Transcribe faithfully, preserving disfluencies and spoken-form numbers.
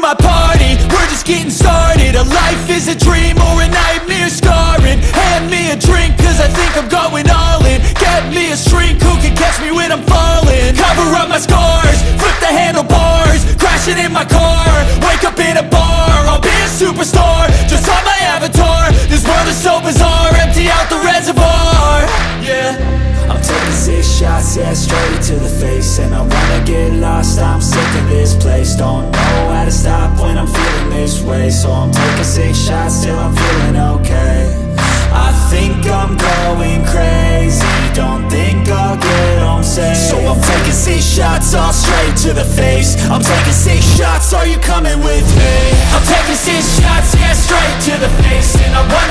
my party, we're just getting started. A life is a dream or a nightmare scarring. Hand me a drink cause I think I'm going all in. Get me a shrink who can catch me when I'm falling. Cover up my scars, flip the handlebars, crashing in my car, wake up in a bar. I'll be a superstar, just on my avatar. This world is so bizarre, empty out the reservoir. Yeah, I'm taking six shots, yeah, straight to the face. And I wanna get lost, I'm sick of this place. Don't know how to stop when I'm feeling this way. So I'm taking six shots till I'm feeling okay. I think I'm going crazy, don't think I'll get home safe. So I'm taking six shots, all straight to the face. I'm taking six shots, are you coming with me? I'm taking six shots, yeah, straight to the face. And I